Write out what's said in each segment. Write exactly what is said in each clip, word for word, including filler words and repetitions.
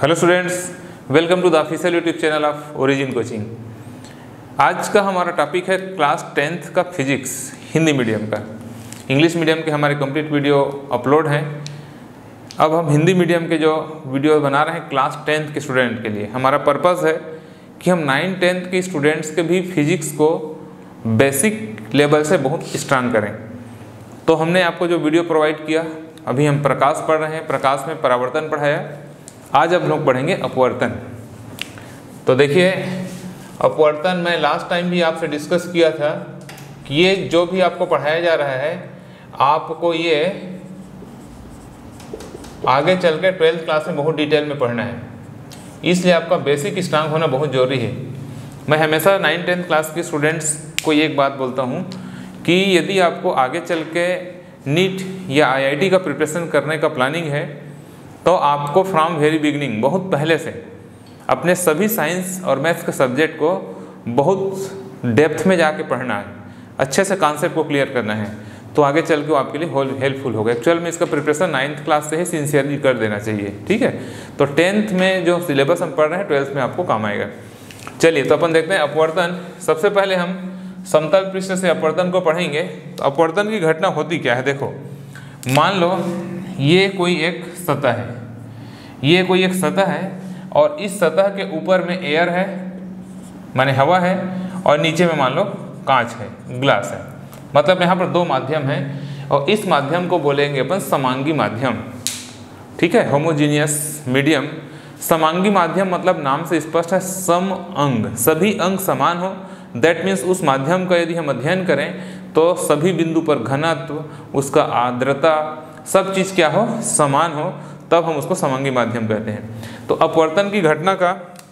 Hello students, welcome to the official YouTube channel of origin coaching. आज का हमारा topic है क्लास टेंथ का फिजिक्स हिंदी मीडियम का। इंग्लिश मीडियम के हमारे कंप्लीट वीडियो अपलोड हैं। अब हम हिंदी मीडियम के जो वीडियो बना रहे हैं क्लास टेंथ के स्टूडेंट के लिए। हमारा पर्पज़ है कि हम नाइन टेंथ के स्टूडेंट्स के भी फिजिक्स को बेसिक लेवल से बहुत स्ट्रांग करें। तो हमने आपको जो वीडियो प्रोवाइड किया, अभी हम प्रकाश पढ़ रहे हैं, प्रकाश में परावर्तन पढ़ाया। आज हम लोग पढ़ेंगे अपवर्तन। तो देखिए, अपवर्तन मैं लास्ट टाइम भी आपसे डिस्कस किया था कि ये जो भी आपको पढ़ाया जा रहा है, आपको ये आगे चल के ट्वेल्थ क्लास में बहुत डिटेल में पढ़ना है। इसलिए आपका बेसिक स्ट्रांग होना बहुत ज़रूरी है। मैं हमेशा नाइन टेंथ क्लास के स्टूडेंट्स को एक बात बोलता हूँ कि यदि आपको आगे चल के नीट या आई आई टी का प्रिपरेशन करने का प्लानिंग है, तो आपको फ्रॉम वेरी बिगनिंग, बहुत पहले से अपने सभी साइंस और मैथ्स के सब्जेक्ट को बहुत डेप्थ में जाके पढ़ना है, अच्छे से कॉन्सेप्ट को क्लियर करना है। तो आगे चल के वो आपके लिए हेल्पफुल होगा। एक्चुअल में इसका प्रिपरेशन नाइन्थ क्लास से ही सिंसियरली कर देना चाहिए, ठीक है। तो टेंथ में जो सिलेबस हम पढ़ रहे हैं, ट्वेल्थ में आपको काम आएगा। चलिए, तो अपन देखते हैं अपवर्तन। सबसे पहले हम समतल पृष्ठ से अपवर्तन को पढ़ेंगे। तो अपवर्तन की घटना होती क्या है, देखो। मान लो ये कोई एक सतह है, ये कोई एक सतह है और इस सतह के ऊपर में एयर है, माने हवा है, और नीचे में मान लो कांच है, ग्लास है। मतलब यहाँ पर दो माध्यम हैं और इस माध्यम को बोलेंगे अपन समांगी माध्यम, ठीक है, होमोजीनियस मीडियम। समांगी माध्यम मतलब नाम से स्पष्ट है, सम अंग, सभी अंग समान हो। दैट मीन्स उस माध्यम का यदि हम अध्ययन करें तो सभी बिंदु पर घनत्व, उसका आर्द्रता, सब चीज़ क्या हो, समान हो, तब हम उसको समांगी माध्यम कहते हैं। तो अपवर्तन की घटना का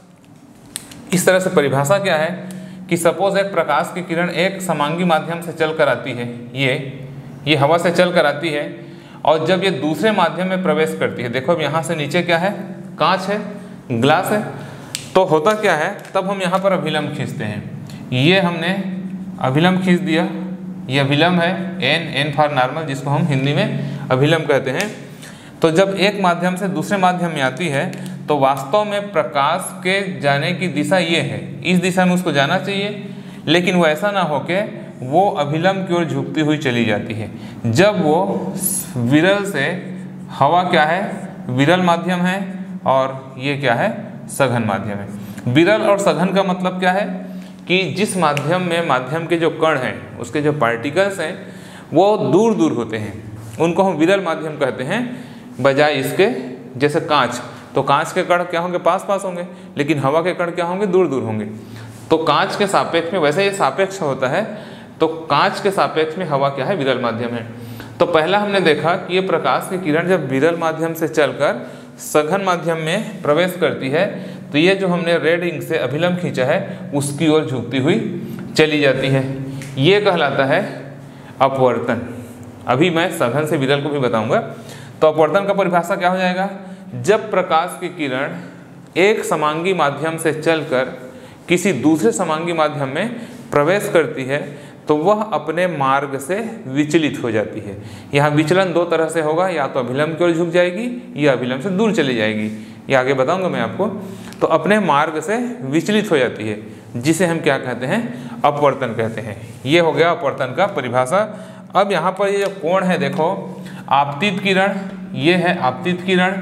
इस तरह से परिभाषा क्या है कि सपोज एक प्रकाश की किरण एक समांगी माध्यम से चल कर आती है, ये ये हवा से चल कर आती है, और जब ये दूसरे माध्यम में प्रवेश करती है, देखो अब यहाँ से नीचे क्या है, कांच है, ग्लास है, तो होता क्या है, तब हम यहाँ पर अभिलंब खींचते हैं। ये हमने अभिलंब खींच दिया, ये अभिलंब है, एन एन फॉर नॉर्मल, जिसको हम हिंदी में अभिलंब कहते हैं। तो जब एक माध्यम से दूसरे माध्यम में आती है तो वास्तव में प्रकाश के जाने की दिशा ये है, इस दिशा में उसको जाना चाहिए, लेकिन वो ऐसा ना हो के वो अभिलंब की ओर झुकती हुई चली जाती है। जब वो विरल से, हवा क्या है, विरल माध्यम है, और ये क्या है, सघन माध्यम है। विरल और सघन का मतलब क्या है कि जिस माध्यम में माध्यम के जो कण हैं, उसके जो पार्टिकल्स हैं, वो दूर दूर होते हैं, उनको हम विरल माध्यम कहते हैं। बजाय इसके, जैसे कांच, तो कांच के कण क्या होंगे, पास पास होंगे, लेकिन हवा के कण क्या होंगे, दूर दूर होंगे। तो कांच के सापेक्ष में, वैसे ये सापेक्ष होता है, तो कांच के सापेक्ष में हवा क्या है, विरल माध्यम है। तो पहला हमने देखा कि ये प्रकाश की किरण जब विरल माध्यम से चलकर सघन माध्यम में प्रवेश करती है, तो ये जो हमने रेड इंक से अभिलंब खींचा है, उसकी ओर झुकती हुई चली जाती है। ये कहलाता है अपवर्तन। अभी मैं सघन से विरल को भी बताऊंगा। तो अपवर्तन का परिभाषा क्या हो जाएगा, जब प्रकाश की किरण एक समांगी माध्यम से चलकर किसी दूसरे समांगी माध्यम में प्रवेश करती है, तो वह अपने मार्ग से विचलित हो जाती है। यहाँ विचलन दो तरह से होगा, या तो अभिलंब की ओर झुक जाएगी या अभिलंब से दूर चली जाएगी, ये आगे बताऊंगा मैं आपको। तो अपने मार्ग से विचलित हो जाती है, जिसे हम क्या कहते हैं, अपवर्तन कहते हैं। ये हो गया अपवर्तन का परिभाषा। अब यहाँ पर ये जो कोण है, देखो, आपतित किरण, ये है आपतित किरण,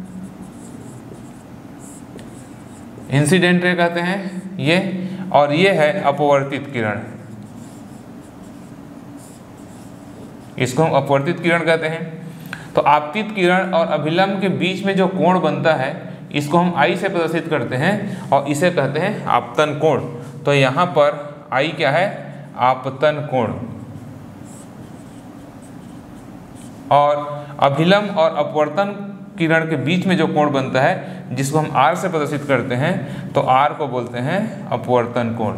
इंसिडेंट रे कहते हैं ये, और ये है अपवर्तित किरण, इसको हम अपवर्तित किरण कहते हैं। तो आपतित किरण और अभिलंब के बीच में जो कोण बनता है, इसको हम आई से प्रदर्शित करते हैं और इसे कहते हैं आपतन कोण। तो यहाँ पर आई क्या है, आपतन कोण। और अभिलंब और अपवर्तन किरण के बीच में जो कोण बनता है, जिसको हम आर से प्रदर्शित करते हैं, तो आर को बोलते हैं अपवर्तन कोण,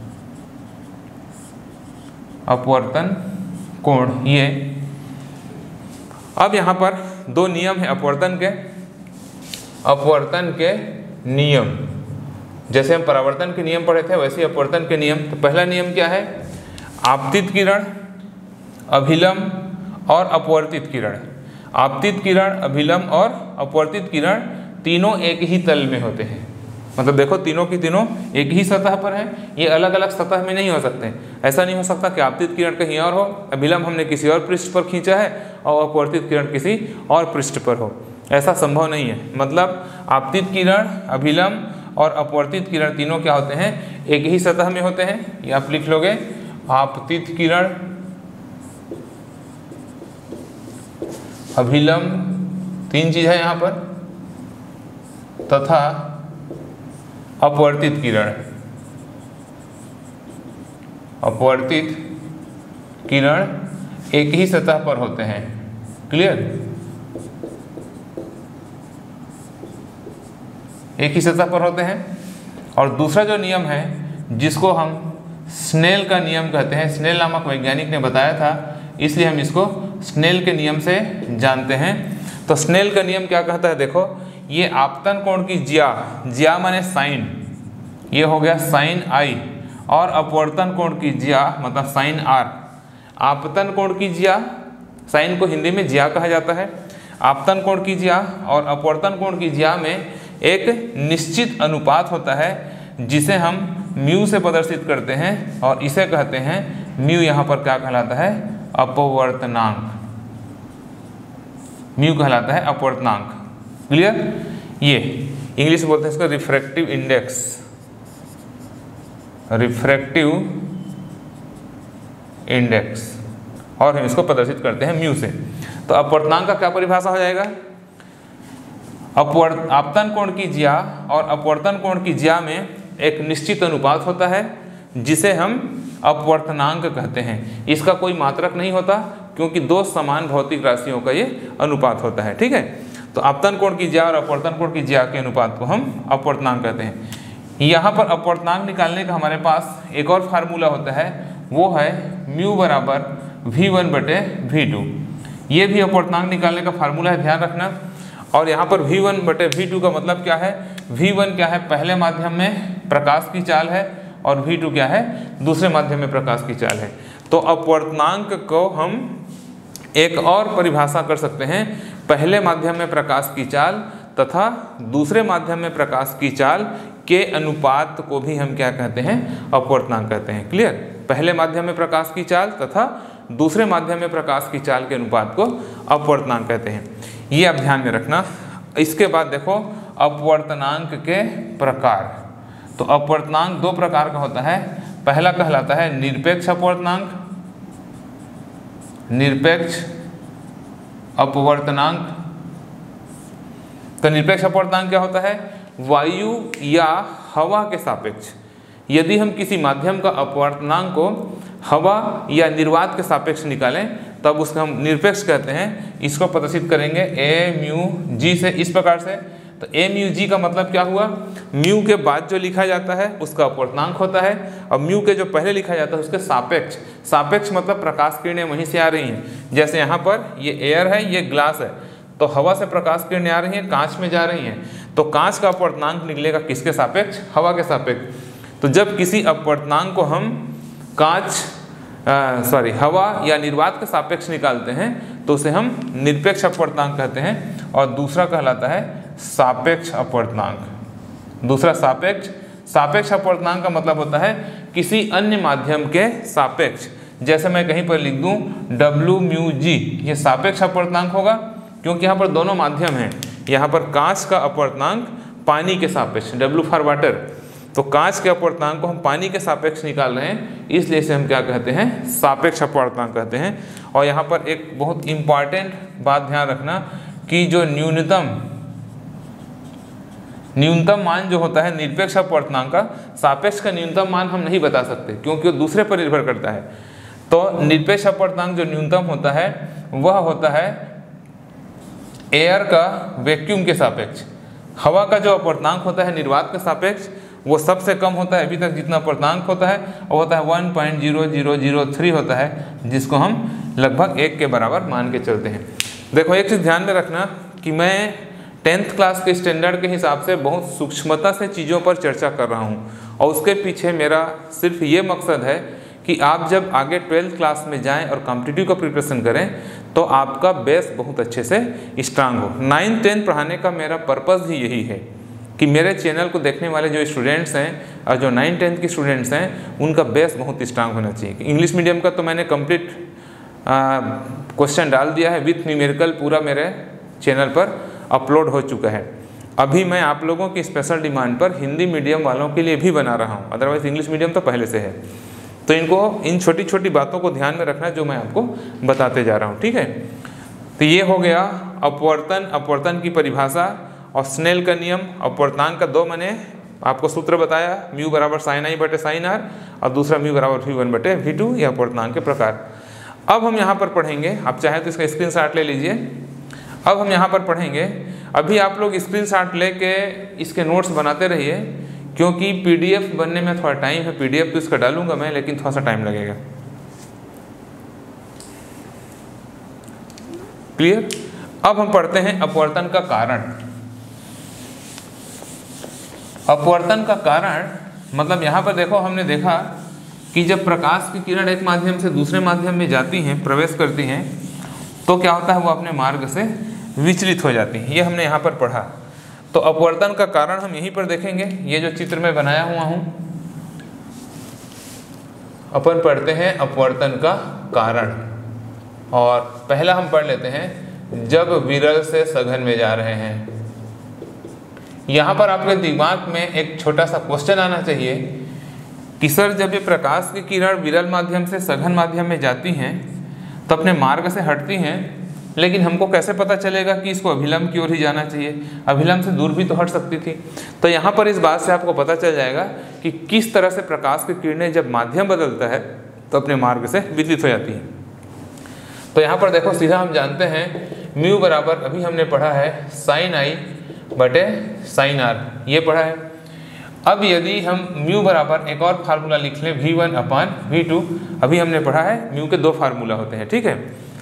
अपवर्तन कोण ये। अब यहाँ पर दो नियम है अपवर्तन के। अपवर्तन के नियम, जैसे हम परावर्तन के नियम पढ़े थे, वैसे अपवर्तन के नियम। तो पहला नियम क्या है, आपतित किरण, अभिलंब और अपवर्तित किरण। आपतित किरण, अभिलंब और अपवर्तित किरण तीनों एक ही तल में होते हैं। मतलब देखो तीनों की तीनों एक ही सतह पर है, ये अलग अलग सतह में नहीं हो सकते। ऐसा नहीं हो सकता कि आपतित किरण कहीं और हो, अभिलंब हमने किसी और पृष्ठ पर खींचा है और अपवर्तित किरण किसी और पृष्ठ पर हो, ऐसा संभव नहीं है। मतलब आपतित किरण, अभिलंब और अपवर्तित किरण तीनों क्या होते हैं, एक ही सतह में होते हैं। ये आप लिख लोगे, आपतित किरण, अभिलंब तीन चीज है यहाँ पर, तथा अपवर्तित किरण, अपवर्तित किरण एक ही सतह पर होते हैं। क्लियर? एक ही सतह पर होते हैं। और दूसरा जो नियम है जिसको हम स्नेल का नियम कहते हैं, स्नेल नामक वैज्ञानिक ने बताया था, इसलिए हम इसको स्नेल के नियम से जानते हैं। तो स्नेल का नियम क्या कहता है, देखो ये आपतन कोण की ज्या, ज्या माने साइन, ये हो गया साइन आई, और अपवर्तन कोण की ज्या मतलब साइन आर। आपतन कोण की ज्या, साइन को हिंदी में ज्या कहा जाता है, आपतन कोण की ज्या और अपवर्तन कोण की ज्या में एक निश्चित अनुपात होता है जिसे हम म्यू से प्रदर्शित करते हैं, और इसे कहते हैं म्यू, यहाँ पर क्या कहलाता है, अपवर्तनांक। म्यू कहलाता है अपवर्तनांक। क्लियर? ये इंग्लिश में बोलते हैं इसको रिफ्रैक्टिव इंडेक्स, रिफ्रैक्टिव इंडेक्स, और हम इसको प्रदर्शित करते हैं म्यू से। तो अपवर्तनांक का क्या परिभाषा हो जाएगा, अपवर्त आपतन कोण की ज्या और अपवर्तन कोण की ज्या में एक निश्चित अनुपात होता है जिसे हम अपवर्तनांक कहते हैं। इसका कोई मात्रक नहीं होता क्योंकि दो समान भौतिक राशियों का ये अनुपात होता है। ठीक है? तो आपतन कोण की ज्या और अपवर्तन कोण की ज्या के अनुपात को हम अपवर्तनांक कहते हैं। यहाँ पर अपवर्तनांक निकालने का हमारे पास एक और फार्मूला होता है, वो है म्यू बराबर वी वन बटे वी टू। ये भी अपवर्तनांक निकालने का फार्मूला है, ध्यान रखना। और यहाँ पर वी वन बटे वी टू का मतलब क्या है, वी वन क्या है, पहले माध्यम में प्रकाश की चाल है, और वी टू क्या है, दूसरे माध्यम में प्रकाश की चाल है। तो अपवर्तनांक को हम एक और परिभाषा कर सकते हैं, पहले माध्यम में प्रकाश की चाल तथा दूसरे माध्यम में प्रकाश की चाल के अनुपात को भी हम क्या कहते हैं, अपवर्तनांक कहते हैं। क्लियर? पहले माध्यम में प्रकाश की चाल तथा दूसरे माध्यम में प्रकाश की चाल के अनुपात को अपवर्तनांक कहते हैं। ये आप ध्यान में रखना। इसके बाद देखो अपवर्तनांक के प्रकार। तो अपवर्तनांक दो प्रकार का होता है। पहला कहलाता है निरपेक्ष अपवर्तनांक, निरपेक्ष अपवर्तनांक। तो निरपेक्ष अपवर्तनांक क्या होता है, वायु या हवा के सापेक्ष यदि हम किसी माध्यम का अपवर्तनांक को हवा या निर्वात के सापेक्ष निकालें तब उसको हम निरपेक्ष कहते हैं। इसको प्रदर्शित करेंगे ए म्यू जी से, इस प्रकार से। तो ए म्यू जी का मतलब क्या हुआ, म्यू के बाद जो लिखा जाता है उसका अपवर्तनांक होता है, और म्यू के जो पहले लिखा जाता है उसके सापेक्ष। सापेक्ष मतलब प्रकाश किरणें वहीं से आ रही हैं। जैसे यहाँ पर ये एयर है, ये ग्लास है, तो हवा से प्रकाश किरणें आ रही हैं, कांच में जा रही हैं, तो कांच का अपवर्तनांक निकलेगा किसके सापेक्ष, हवा के सापेक्ष। तो जब किसी अपवर्तनांक को हम कांच सॉरी हवा या निर्वात के सापेक्ष निकालते हैं तो उसे हम निरपेक्ष अपवर्तनांक कहते हैं, और दूसरा कहलाता है सापेक्ष अपवर्तनांक। दूसरा सापेक्ष सापेक्ष अपवर्तनांक का मतलब होता है किसी अन्य माध्यम के सापेक्ष। जैसे मैं कहीं पर लिख दूं डब्ल्यू म्यू जी, ये सापेक्ष अपवर्तनांक होगा क्योंकि यहाँ पर दोनों माध्यम हैं। यहाँ पर कांच का अपवर्तनांक पानी के सापेक्ष, डब्ल्यू फॉर वाटर, तो कांच के अपवर्तनांक को हम पानी के सापेक्ष निकाल रहे हैं, इसलिए इसे हम क्या कहते हैं, सापेक्ष अपवर्तनांक कहते हैं। और यहाँ पर एक बहुत इम्पॉर्टेंट बात ध्यान रखना कि जो न्यूनतम न्यूनतम मान जो होता है निरपेक्ष अपवर्तनांक का, सापेक्ष का न्यूनतम मान हम नहीं बता सकते क्योंकि वो दूसरे पर निर्भर करता है। तो निरपेक्ष अपवर्तनांक जो न्यूनतम होता है वह होता है एयर का वैक्यूम के सापेक्ष। हवा का जो अपवर्तनांक होता है निर्वात के सापेक्ष वो सबसे कम होता है, अभी तक जितना अपवर्तनांक होता है वो होता है one point zero zero zero three होता है, जिसको हम लगभग एक के बराबर मान के चलते हैं। देखो एक चीज़ ध्यान में रखना कि मैं टेंथ क्लास के स्टैंडर्ड के हिसाब से बहुत सूक्ष्मता से चीज़ों पर चर्चा कर रहा हूँ, और उसके पीछे मेरा सिर्फ ये मकसद है कि आप जब आगे ट्वेल्थ क्लास में जाएं और कॉम्पिटिटिव का प्रिपरेशन करें तो आपका बेस बहुत अच्छे से स्ट्रांग हो। नाइन्थ टेंथ पढ़ाने का मेरा पर्पज़ ही यही है कि मेरे चैनल को देखने वाले जो स्टूडेंट्स हैं और जो नाइन टेंथ के स्टूडेंट्स हैं उनका बेस बहुत स्ट्रांग होना चाहिए। इंग्लिश मीडियम का तो मैंने कंप्लीट क्वेश्चन डाल दिया है विथ न्यूमेरिकल, पूरा मेरे चैनल पर अपलोड हो चुका है। अभी मैं आप लोगों की स्पेशल डिमांड पर हिंदी मीडियम वालों के लिए भी बना रहा हूँ, अदरवाइज़ इंग्लिश मीडियम तो पहले से है। तो इनको इन छोटी छोटी बातों को ध्यान में रखना जो मैं आपको बताते जा रहा हूँ, ठीक है। तो ये हो गया अपवर्तन, अपवर्तन की परिभाषा और स्नेल का नियम। अपवर्तनांक का दो मैंने आपको सूत्र बताया, म्यू बराबर साइन आई बटे साइन आर और दूसरा म्यू बराबर वी वन बटे वी टू, यह अपवर्तनांक के प्रकार। अब हम यहाँ पर पढ़ेंगे, आप चाहें तो इसका स्क्रीनशॉट ले लीजिए। अब हम यहाँ पर पढ़ेंगे, अभी आप लोग स्क्रीनशॉट लेके इसके नोट्स बनाते रहिए क्योंकि पीडीएफ बनने में थोड़ा टाइम है। पीडीएफ तो इसका डालूंगा मैं, लेकिन थोड़ा सा टाइम लगेगा। क्लियर? अब हम पढ़ते हैं अपवर्तन का कारण। अपवर्तन का कारण मतलब यहाँ पर देखो, हमने देखा कि जब प्रकाश की किरण एक माध्यम से दूसरे माध्यम में जाती हैं, प्रवेश करती हैं, तो क्या होता है, वो अपने मार्ग से विचलित हो जाती हैं। ये हमने यहाँ पर पढ़ा। तो अपवर्तन का कारण हम यहीं पर देखेंगे। ये जो चित्र में बनाया हुआ हूँ, अपन पढ़ते हैं अपवर्तन का कारण। और पहला हम पढ़ लेते हैं, जब विरल से सघन में जा रहे हैं। यहाँ पर आपके दिमाग में एक छोटा सा क्वेश्चन आना चाहिए कि सर, जब ये प्रकाश की किरण विरल माध्यम से सघन माध्यम में जाती हैं तो अपने मार्ग से हटती हैं, लेकिन हमको कैसे पता चलेगा कि इसको अभिलंब की ओर ही जाना चाहिए? अभिलंब से दूर भी तो हट सकती थी। तो यहाँ पर इस बात से आपको पता चल जाएगा कि किस तरह से प्रकाश की किरणें जब माध्यम बदलता है तो अपने मार्ग से विचलित हो जाती हैं। तो यहाँ पर देखो, सीधा हम जानते हैं म्यू बराबर, अभी हमने पढ़ा है साइन आई बटे साइन आर, ये पढ़ा है। अब यदि हम म्यू बराबर एक और फार्मूला लिख लें, V one upon V two, अभी हमने पढ़ा है म्यू के दो फार्मूला होते हैं, ठीक है।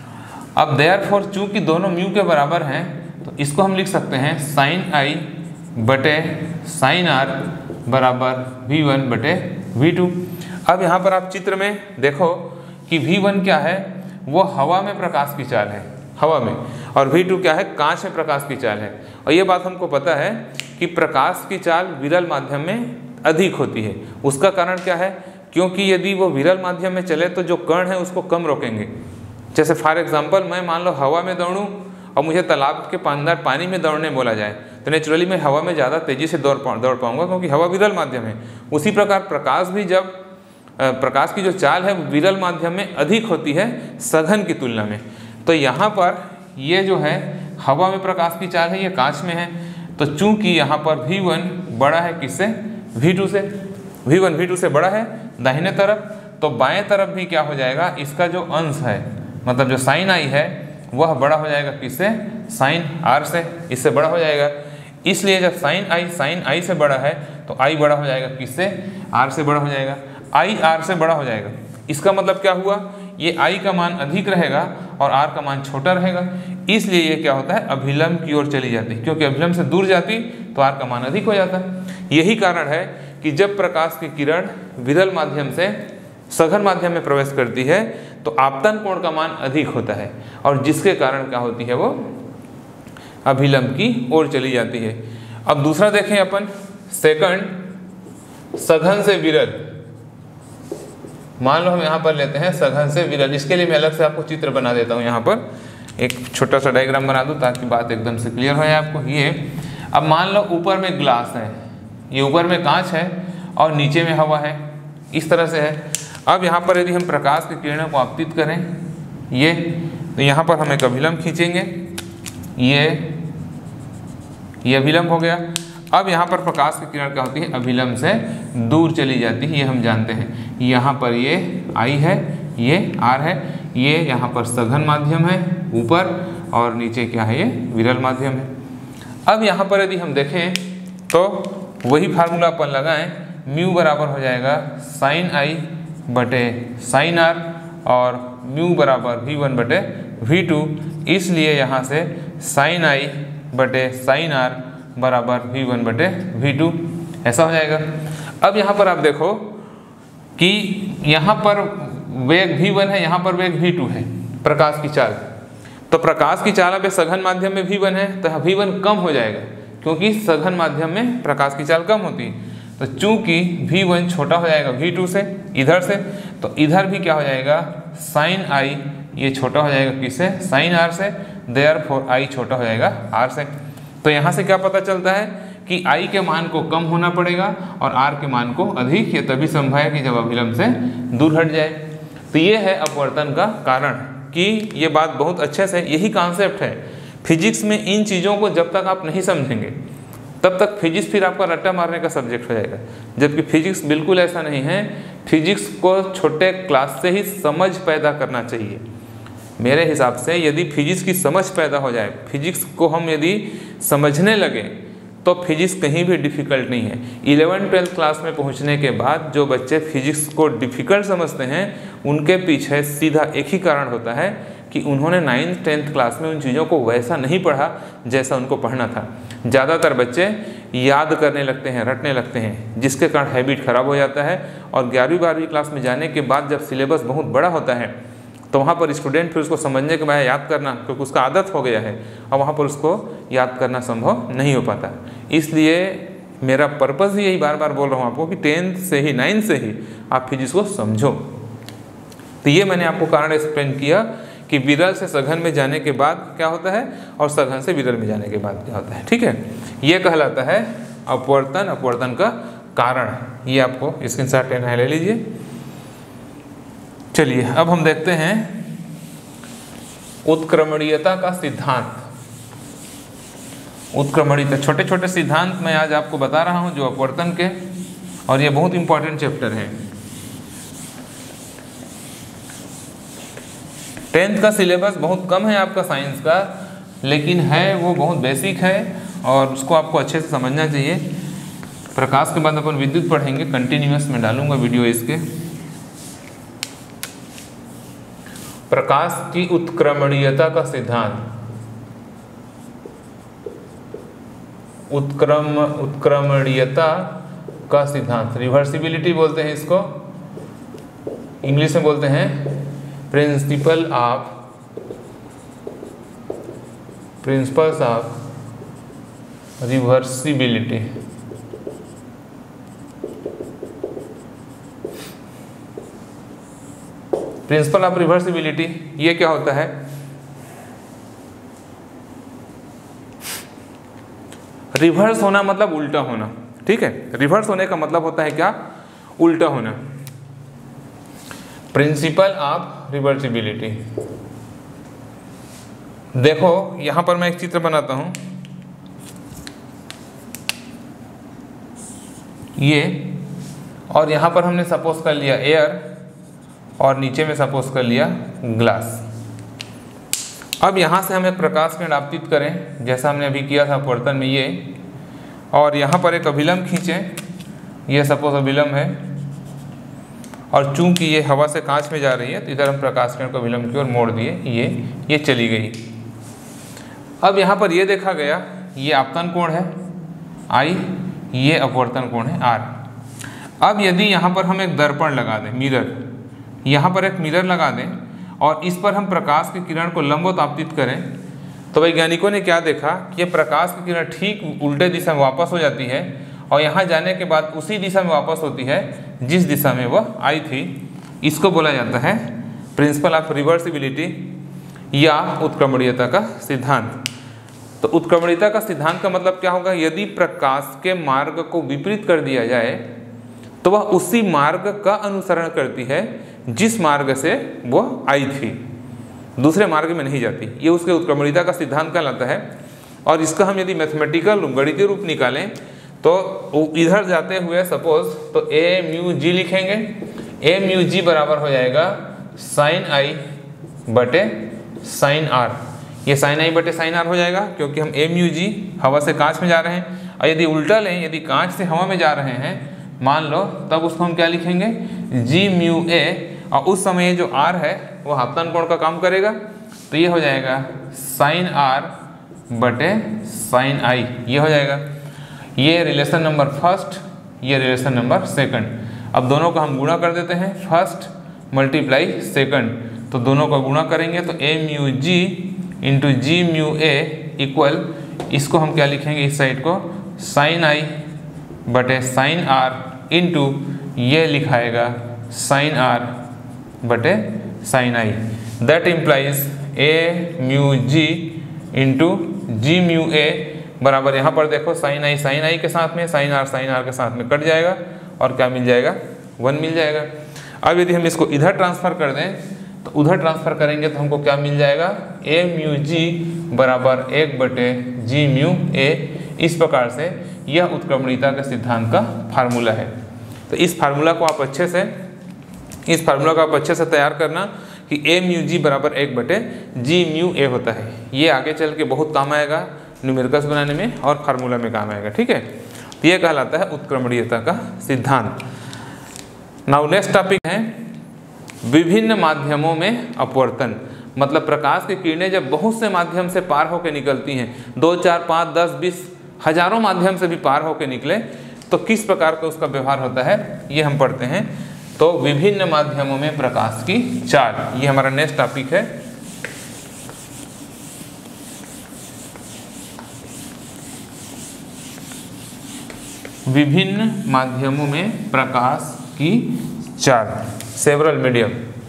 अब देयरफॉर चूंकि दोनों म्यू के बराबर हैं तो इसको हम लिख सकते हैं साइन आई बटे साइन आर बराबर वी वन बटे वी टू। अब यहाँ पर आप चित्र में देखो कि वी वन क्या है, वो हवा में प्रकाश की चाल है, हवा में, और वी टू क्या है, कांच में प्रकाश की चाल है। और ये बात हमको पता है कि प्रकाश की चाल विरल माध्यम में अधिक होती है। उसका कारण क्या है, क्योंकि यदि वो विरल माध्यम में चले तो जो कण है उसको कम रोकेंगे। जैसे फॉर एग्जांपल, मैं मान लो हवा में दौड़ूं और मुझे तालाब के अंदर पानी में दौड़ने बोला जाए तो नेचुरली मैं हवा में ज़्यादा तेज़ी से दौड़ पा दौड़ पाऊँगा क्योंकि हवा विरल माध्यम है। उसी प्रकार प्रकाश भी, जब प्रकाश की जो चाल है वो विरल माध्यम में अधिक होती है सघन की तुलना में। तो यहाँ पर ये जो है हवा में प्रकाश की चाल है, ये कांच में है। तो चूंकि यहाँ पर वी वन बड़ा है किससे, वी टू से, वी वन वी टू से बड़ा है दाहिने तरफ, तो बाएं तरफ भी क्या हो जाएगा, इसका जो अंश है मतलब जो साइन आई है वह बड़ा हो जाएगा किससे, साइन आर से, इससे बड़ा हो जाएगा। इसलिए जब साइन आई साइन आई से बड़ा है तो आई बड़ा हो जाएगा किससे, आर से बड़ा हो जाएगा। आई आर से बड़ा हो जाएगा, इसका मतलब क्या हुआ, ये आई का मान अधिक रहेगा और आर का मान छोटा रहेगा। इसलिए ये क्या होता है, अभिलंब की ओर चली जाती है, क्योंकि अभिलंब से दूर जाती तो आर का मान अधिक हो जाता है। यही कारण है कि जब प्रकाश की किरण विरल माध्यम से सघन माध्यम में प्रवेश करती है तो आपतन कोण का मान अधिक होता है और जिसके कारण क्या होती है, वो अभिलंब की ओर चली जाती है। अब दूसरा देखें अपन, सेकंड, सघन से विरल। मान लो हम यहाँ पर लेते हैं सघन से विरल। इसके लिए मैं अलग से आपको चित्र बना देता हूँ, यहाँ पर एक छोटा सा डायग्राम बना दूँ ताकि बात एकदम से क्लियर हो जाए आपको। ये अब मान लो ऊपर में ग्लास है, ये ऊपर में कांच है और नीचे में हवा है, इस तरह से है। अब यहाँ पर यदि हम प्रकाश की किरणों को आपतित करें, ये तो यहाँ पर हम एक अभिलंब खींचेंगे, ये ये अभिलंब हो गया। अब यहाँ पर प्रकाश की किरण क्या होती है, अभिलंब से दूर चली जाती है, ये हम जानते हैं। यहाँ पर ये आई है, ये आर है, ये यहाँ पर सघन माध्यम है ऊपर और नीचे क्या है, ये विरल माध्यम है। अब यहाँ पर यदि हम देखें तो वही फार्मूला अपन लगाएं, म्यू बराबर हो जाएगा साइन आई बटे साइन आर और म्यू बराबर वी वन बटे वी टू। इसलिए यहाँ से साइन आई बटे साइन आर बराबर वी वन बटे वी टू, ऐसा हो जाएगा। अब यहाँ पर आप देखो कि यहाँ पर वेग वी वन है, यहाँ पर वेग वी टू है प्रकाश की चाल। तो प्रकाश की चाल अब सघन माध्यम में वी वन है तो वी वन कम हो जाएगा, क्योंकि सघन माध्यम में प्रकाश की चाल कम होती है। तो चूंकि वी वन छोटा हो जाएगा वी टू से इधर से, तो इधर भी क्या हो जाएगा साइन आई, ये छोटा हो जाएगा किससे, साइन आर से, देयरफॉर आई छोटा हो जाएगा आर से। तो यहाँ से क्या पता चलता है कि आई के मान को कम होना पड़ेगा और आर के मान को अधिक, ये तभी संभव है कि जब अभिलंब से दूर हट जाए। तो ये है अपवर्तन का कारण, कि ये बात बहुत अच्छे से, यही कॉन्सेप्ट है फिजिक्स में। इन चीज़ों को जब तक आप नहीं समझेंगे तब तक फिजिक्स फिर आपका रट्टा मारने का सब्जेक्ट हो जाएगा, जबकि फिजिक्स बिल्कुल ऐसा नहीं है। फिजिक्स को छोटे क्लास से ही समझ पैदा करना चाहिए। मेरे हिसाब से यदि फिजिक्स की समझ पैदा हो जाए, फिजिक्स को हम यदि समझने लगे, तो फिजिक्स कहीं भी डिफ़िकल्ट नहीं है। इलेवन ट्वेल्थ क्लास में पहुंचने के बाद जो बच्चे फिजिक्स को डिफ़िकल्ट समझते हैं, उनके पीछे सीधा एक ही कारण होता है कि उन्होंने नाइन्थ टेंथ क्लास में उन चीज़ों को वैसा नहीं पढ़ा जैसा उनको पढ़ना था। ज़्यादातर बच्चे याद करने लगते हैं, रटने लगते हैं, जिसके कारण हैबिट ख़राब हो जाता है। और ग्यारहवीं बारहवीं क्लास में जाने के बाद जब सिलेबस बहुत बड़ा होता है, तो वहाँ पर स्टूडेंट फिर उसको समझने के बाद याद करना, क्योंकि उसका आदत हो गया है, और वहाँ पर उसको याद करना संभव नहीं हो पाता। इसलिए मेरा पर्पज़ ही यही बार बार बोल रहा हूँ आपको कि टेंथ से ही, नाइन्थ से ही आप फिजिक्स को समझो। तो ये मैंने आपको कारण एक्सप्लेन किया कि विरल से सघन में जाने के बाद क्या होता है और सघन से विरल में जाने के बाद क्या होता है। ठीक है, ये कहलाता है अपवर्तन, अपवर्तन का कारण। ये आपको स्क्रीनशॉट लेना है, ले लीजिए। चलिए अब हम देखते हैं उत्क्रमणीयता का सिद्धांत। उत्क्रमणीयता, छोटे छोटे सिद्धांत मैं आज आपको बता रहा हूं जो अपवर्तन के, और ये बहुत इंपॉर्टेंट चैप्टर है। टेंथ का सिलेबस बहुत कम है आपका साइंस का, लेकिन है वो बहुत बेसिक है और उसको आपको अच्छे से समझना चाहिए। प्रकाश के बाद अपन विद्युत पढ़ेंगे, कंटिन्यूअस में डालूंगा वीडियो इसके। प्रकाश की उत्क्रमणीयता का सिद्धांत, उत्क्रम उत्क्रमणीयता का सिद्धांत, रिवर्सिबिलिटी बोलते हैं इसको, इंग्लिश में बोलते हैं principle of principles of reversibility. Principle of reversibility ये क्या होता है? रिवर्स होना मतलब उल्टा होना। ठीक है, रिवर्स होने का मतलब होता है क्या? उल्टा होना। प्रिंसिपल ऑफ रिवर्सिबिलिटी, देखो यहां पर मैं एक चित्र बनाता हूं, ये, और यहां पर हमने सपोज कर लिया एयर और नीचे में सपोज कर लिया ग्लास। अब यहाँ से हम एक प्रकाश किरण आपतित करें, जैसा हमने अभी किया था अपवर्तन में ये, और यहाँ पर एक अभिलंब खींचें, ये सपोज अभिलंब है, और चूंकि ये हवा से कांच में जा रही है तो इधर हम प्रकाश किरण को अभिलंब की ओर मोड़ दिए, ये ये चली गई। अब यहाँ पर ये देखा गया, ये आपतन कोण है आई, ये अपवर्तन कोण है आर। अब यदि यहाँ पर हम एक दर्पण लगा दें, मिरर, यहाँ पर एक मिरर लगा दें और इस पर हम प्रकाश की किरण को लंबवत आपतित करें, तो वैज्ञानिकों ने क्या देखा कि ये प्रकाश की किरण ठीक उल्टे दिशा में वापस हो जाती है और यहाँ जाने के बाद उसी दिशा में वापस होती है जिस दिशा में वह आई थी। इसको बोला जाता है प्रिंसिपल ऑफ रिवर्सिबिलिटी या उत्क्रमणीयता का सिद्धांत। तो उत्क्रमणीयता का सिद्धांत का मतलब क्या होगा? यदि प्रकाश के मार्ग को विपरीत कर दिया जाए तो वह उसी मार्ग का अनुसरण करती है जिस मार्ग से वह आई थी, दूसरे मार्ग में नहीं जाती। ये उसके उत्क्रमणीयता का सिद्धांत कहलाता है। और इसका हम यदि मैथमेटिकल गणितीय रूप निकालें तो इधर जाते हुए सपोज तो ए म्यू जी लिखेंगे, ए म्यू जी बराबर हो जाएगा साइन आई बटे साइन आर। ये साइन आई बटे साइन आर हो जाएगा क्योंकि हम ए म्यू जी हवा से कांच में जा रहे हैं। और यदि उल्टा लें, यदि कांच से हवा में जा रहे हैं मान लो, तब उसको हम क्या लिखेंगे? जी म्यू ए, और उस समय जो आर है वो आपतन कोण का काम करेगा, तो ये हो जाएगा साइन आर बटे साइन आई, ये हो जाएगा। ये रिलेशन नंबर फर्स्ट, ये रिलेशन नंबर सेकंड। अब दोनों का हम गुणा कर देते हैं, फर्स्ट मल्टीप्लाई सेकंड, तो दोनों का गुणा करेंगे तो A mu G into G mu A equal, इसको हम क्या लिखेंगे इस साइड को, साइन आई बटे साइन आर इंटू ये लिखाएगा साइन आर बटे sine I. That implies A mu G into G mu A बराबर, यहाँ पर देखो साइन आई साइन आई के साथ में, साइन आर साइन आर के साथ में कट जाएगा और क्या मिल जाएगा, वन मिल जाएगा। अब यदि हम इसको इधर ट्रांसफ़र कर दें तो उधर ट्रांसफ़र करेंगे तो हमको क्या मिल जाएगा, ए म्यू जी बराबर एक बटे जी म्यू ए। इस प्रकार से यह उत्क्रमणीयता के सिद्धांत का फार्मूला है। तो इस फार्मूला को आप अच्छे से इस फार्मूला को आप अच्छे से तैयार करना कि ए म्यू जी बराबर एक बटे जी म्यू ए होता है। ये आगे चल के बहुत काम आएगा न्यूमेरिकल्स बनाने में और फार्मूला में काम आएगा, ठीक है। तो ये कहलाता है उत्क्रमणीयता का सिद्धांत। नाउ नेक्स्ट टॉपिक है विभिन्न माध्यमों में अपवर्तन। मतलब प्रकाश की किरणें जब बहुत से माध्यम से पार होकर निकलती हैं, दो चार पाँच दस बीस हजारों माध्यम से भी पार होकर निकले तो किस प्रकार का उसका व्यवहार होता है, ये हम पढ़ते हैं। तो विभिन्न माध्यमों में प्रकाश की चाल, ये हमारा नेक्स्ट टॉपिक है। विभिन्न माध्यमों में प्रकाश की चाल, सेवरल मीडियम।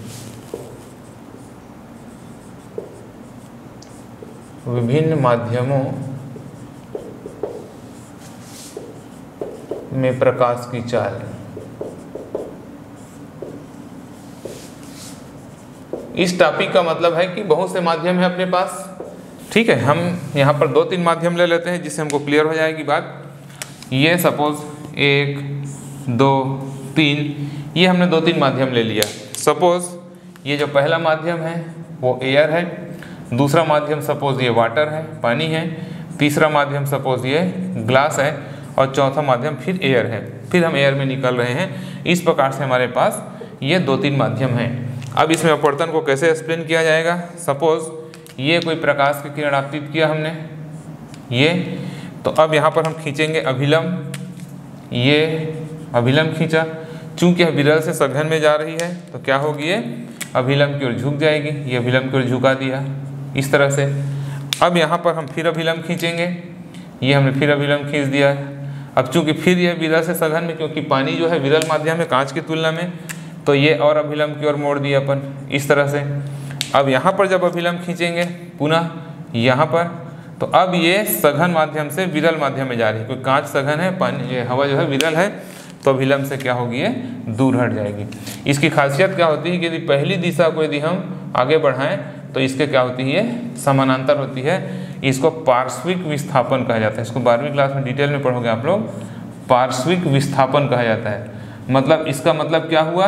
विभिन्न माध्यमों में प्रकाश की चाल। इस टॉपिक का मतलब है कि बहुत से माध्यम है अपने पास, ठीक है। हम यहाँ पर दो तीन माध्यम ले लेते हैं जिससे हमको क्लियर हो जाएगी बात। ये सपोज एक दो तीन, ये हमने दो तीन माध्यम ले लिया। सपोज ये जो पहला माध्यम है वो एयर है, दूसरा माध्यम सपोज ये वाटर है, पानी है, तीसरा माध्यम सपोज ये ग्लास है और चौथा माध्यम फिर एयर है। फिर हम एयर में निकल रहे हैं। इस प्रकार से हमारे पास ये दो तीन माध्यम हैं। अब इसमें अपवर्तन को कैसे एक्सप्लेन किया जाएगा। सपोज ये कोई प्रकाश की किरण आपतित किया हमने ये, तो अब यहाँ पर हम खींचेंगे अभिलंब, ये अभिलंब खींचा, चूंकि यह विरल से सघन में जा रही है तो क्या होगी, ये अभिलंब की ओर झुक जाएगी। ये अभिलंब की ओर झुका दिया इस तरह से। अब यहाँ पर हम फिर अभिलंब खींचेंगे, ये हमने फिर अभिलंब खींच दिया। अब चूंकि फिर यह विरल से सघन में, क्योंकि पानी जो है विरल माध्यम है कांच की तुलना में, तो ये और अभिलंब की ओर मोड़ दिया अपन इस तरह से। अब यहाँ पर जब अभिलंब खींचेंगे पुनः यहाँ पर, तो अब ये सघन माध्यम से विरल माध्यम में जा रही है, क्योंकि कांच सघन है, पानी ये हवा जो है विरल है, तो अभिलंब से क्या होगी, ये दूर हट जाएगी। इसकी खासियत क्या होती है कि यदि पहली दिशा को यदि हम आगे बढ़ाएं तो इसके क्या होती है, समानांतर होती है। इसको पार्श्विक विस्थापन कहा जाता है। इसको बारहवीं क्लास में डिटेल में पढ़ोगे आप लोग। पार्श्विक विस्थापन कहा जाता है। मतलब इसका मतलब क्या हुआ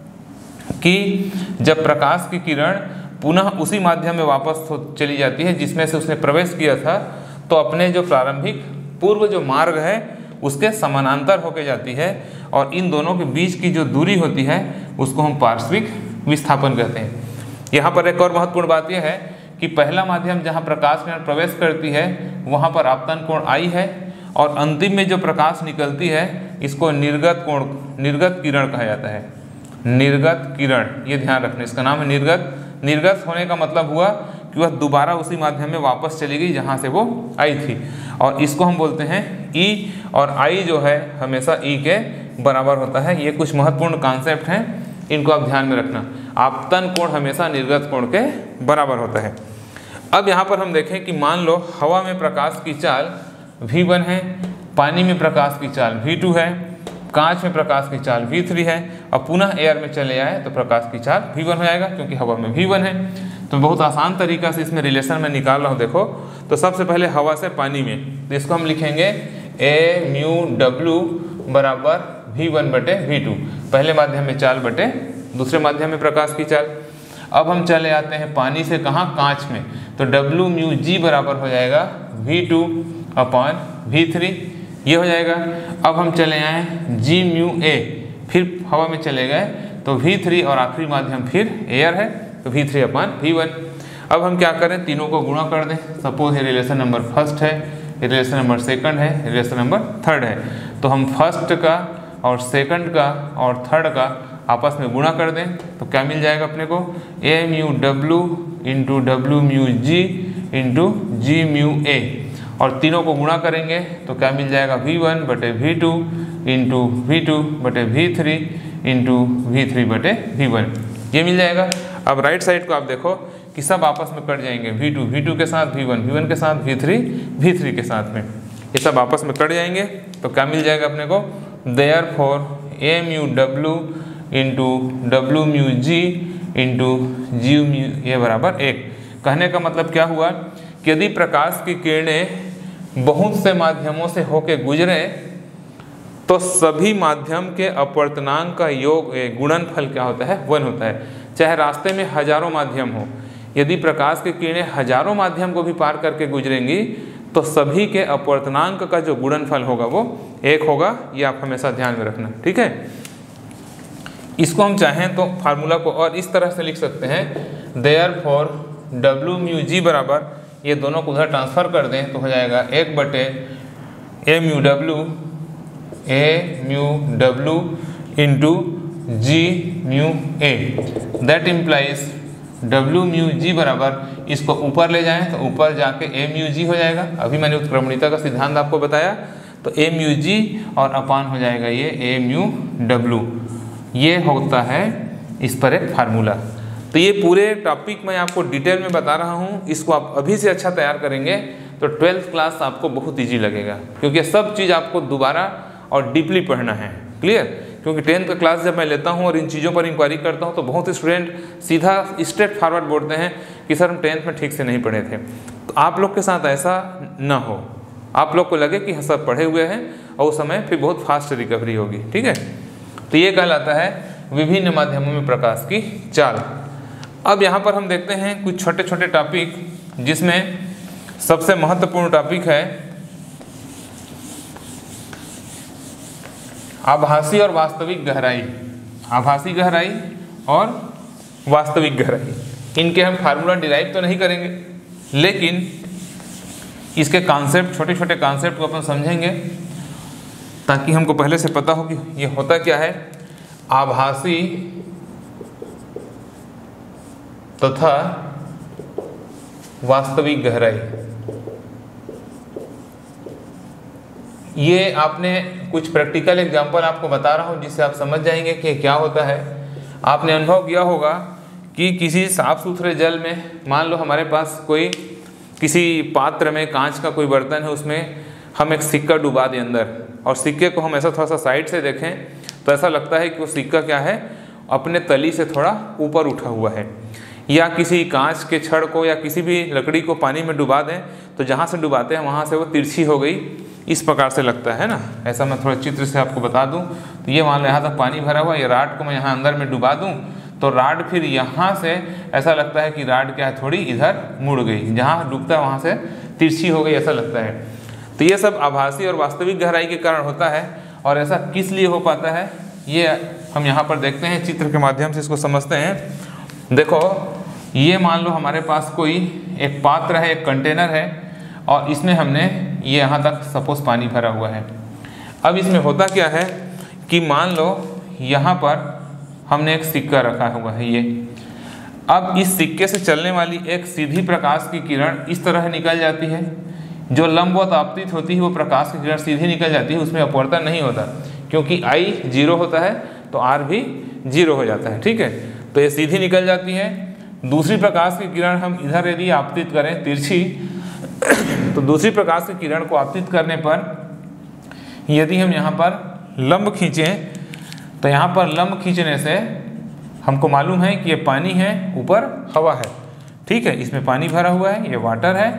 कि जब प्रकाश की किरण पुनः उसी माध्यम में वापस चली जाती है जिसमें से उसने प्रवेश किया था, तो अपने जो प्रारंभिक पूर्व जो मार्ग है उसके समानांतर होके जाती है, और इन दोनों के बीच की जो दूरी होती है उसको हम पार्श्विक विस्थापन कहते हैं। यहाँ पर एक और महत्वपूर्ण बात यह है कि पहला माध्यम जहाँ प्रकाश किरण प्रवेश करती है वहाँ पर आपतन कोण आई है, और अंतिम में जो प्रकाश निकलती है इसको निर्गत कोण, निर्गत किरण कहा जाता है। निर्गत किरण, ये ध्यान रखना, इसका नाम है निर्गत। निर्गत होने का मतलब हुआ कि वह दोबारा उसी माध्यम में वापस चली गई जहाँ से वो आई थी, और इसको हम बोलते हैं ई, और आई जो है हमेशा ई के बराबर होता है। ये कुछ महत्वपूर्ण कॉन्सेप्ट हैं, इनको आप ध्यान में रखना। आपतन कोण हमेशा निर्गत कोण के बराबर होता है। अब यहाँ पर हम देखें कि मान लो हवा में प्रकाश की चाल वी वन है, पानी में प्रकाश की चाल वी टू है, कांच में प्रकाश की चाल वी थ्री है, और पुनः एयर में चले आए तो प्रकाश की चाल वी वन हो जाएगा, क्योंकि हवा में वी वन है। तो बहुत आसान तरीका से इसमें रिलेशन में निकाल रहा हूँ। देखो, तो सबसे पहले हवा से पानी में, तो इसको हम लिखेंगे ए म्यू डब्ल्यू बराबर वी वन बटे वी टू। पहले माध्यम में चाल बटे दूसरे माध्यम में प्रकाश की चाल। अब हम चले आते हैं पानी से कहाँ, कांच में, तो डब्ल्यू म्यू जी बराबर हो जाएगा V two upon V three, ये हो जाएगा। अब हम चले आए जी म्यू ए, फिर हवा में चले गए तो वी थ्री, और आखिरी माध्यम फिर एयर है तो V three upon V one. अब हम क्या करें, तीनों को गुणा कर दें। सपोज ये रिलेशन नंबर फर्स्ट है, ये रिलेशन नंबर सेकंड है, रिलेशन नंबर थर्ड है, तो हम फर्स्ट का और सेकंड का और थर्ड का आपस में गुणा कर दें तो क्या मिल जाएगा अपने को, A mu W into W mu G into G mu A, और तीनों को गुणा करेंगे तो क्या मिल जाएगा, वी वन बटे V two into V two बटे V three into V three बटे वी वन, ये मिल जाएगा। अब राइट साइड को आप देखो कि सब आपस में कट जाएंगे, वी टू वी टू के साथ वी वन, वी वन के साथ वी थ्री, वी थ्री के साथ में, ये सब आपस में कट जाएंगे तो क्या मिल जाएगा अपने को, therefore A mu W into W mu G into G mu ये बराबर एक। कहने का मतलब क्या हुआ कि यदि प्रकाश की किरणें बहुत से माध्यमों से होकर गुजरे तो सभी माध्यम के अपवर्तनांक का योग गुणनफल क्या होता है, वन होता है। चाहे रास्ते में हजारों माध्यम हो, यदि प्रकाश की किरणें हजारों माध्यम को भी पार करके गुजरेंगी तो सभी के अपवर्तनांक का जो गुणनफल होगा वो एक होगा, ये आप हमेशा ध्यान में रखना, ठीक है। इसको हम चाहें तो फार्मूला को और इस तरह से लिख सकते हैं, therefore W mu G बराबर, ये दोनों को उधर ट्रांसफर कर दें तो हो जाएगा एक बटे A mu W A mu W into G mu A, that implies W mu G बराबर, इसको ऊपर ले जाएं तो ऊपर जाके ए म्यू जी हो जाएगा। अभी मैंने उत्क्रमणिता का सिद्धांत आपको बताया, तो ए म्यू जी और अपान हो जाएगा ये ए म्यू डब्ल्यू, ये होता है इस पर एक फार्मूला। तो ये पूरे टॉपिक मैं आपको डिटेल में बता रहा हूँ, इसको आप अभी से अच्छा तैयार करेंगे तो ट्वेल्थ क्लास आपको बहुत ईजी लगेगा, क्योंकि सब चीज़ आपको दोबारा और डीपली पढ़ना है, क्लियर। क्योंकि टेंथ का क्लास जब मैं लेता हूँ और इन चीज़ों पर इंक्वायरी करता हूँ तो बहुत स्टूडेंट सीधा स्ट्रेट फॉरवर्ड बोलते हैं कि सर हम टेंथ में ठीक से नहीं पढ़े थे। तो आप लोग के साथ ऐसा ना हो, आप लोग को लगे कि सब पढ़े हुए हैं और उस समय फिर बहुत फास्ट रिकवरी होगी, ठीक है। तो ये कहलाता है विभिन्न माध्यमों में प्रकाश की चाल। अब यहाँ पर हम देखते हैं कुछ छोटे छोटे टॉपिक, जिसमें सबसे महत्वपूर्ण टॉपिक है आभासी और वास्तविक गहराई। आभासी गहराई और वास्तविक गहराई, इनके हम फार्मूला डिराइव तो नहीं करेंगे, लेकिन इसके कॉन्सेप्ट, छोटे छोटे कॉन्सेप्ट को अपन समझेंगे ताकि हमको पहले से पता हो कि ये होता क्या है। आभासी तथा वास्तविक गहराई, ये आपने कुछ प्रैक्टिकल एग्जांपल आपको बता रहा हूँ जिससे आप समझ जाएंगे कि क्या होता है। आपने अनुभव किया होगा कि किसी साफ सुथरे जल में, मान लो हमारे पास कोई किसी पात्र में कांच का कोई बर्तन है, उसमें हम एक सिक्का डुबा दें अंदर, और सिक्के को हम ऐसा थोड़ा सा साइड से देखें तो ऐसा लगता है कि वो सिक्का क्या है, अपने तली से थोड़ा ऊपर उठा हुआ है। या किसी कांच के छड़ को या किसी भी लकड़ी को पानी में डुबा दें तो जहाँ से डुबाते हैं वहाँ से वो तिरछी हो गई, इस प्रकार से लगता है ना। ऐसा मैं थोड़ा चित्र से आपको बता दूं तो ये मान लो यहाँ तक पानी भरा हुआ, ये राड को मैं यहाँ अंदर में डुबा दूं तो राड फिर यहाँ से ऐसा लगता है कि राड क्या है, थोड़ी इधर मुड़ गई, जहाँ डूबता है वहाँ से तिरछी हो गई, ऐसा लगता है। तो ये सब आभासी और वास्तविक गहराई के कारण होता है। और ऐसा किस लिए हो पाता है, ये हम यहाँ पर देखते हैं, चित्र के माध्यम से इसको समझते हैं। देखो, ये मान लो हमारे पास कोई एक पात्र है, एक कंटेनर है, और इसमें हमने ये यहाँ तक सपोज पानी भरा हुआ है। अब इसमें होता क्या है कि मान लो यहाँ पर हमने एक सिक्का रखा हुआ है ये। अब इस सिक्के से चलने वाली एक सीधी प्रकाश की किरण इस तरह निकल जाती है, जो लंबवत आपतित होती है वो प्रकाश की किरण सीधी निकल जाती है, उसमें अपवर्तन नहीं होता, क्योंकि आई जीरो होता है तो आर भी जीरो हो जाता है, ठीक है। तो ये सीधी निकल जाती है। दूसरी प्रकाश की किरण हम इधर यदि आपतित करें तिरछी, तो दूसरी प्रकाश की किरण को आपतित करने पर यदि हम यहाँ पर लंब खींचें तो यहाँ पर लंब खींचने से हमको मालूम है कि ये पानी है, ऊपर हवा है, ठीक है। इसमें पानी भरा हुआ है, ये वाटर है,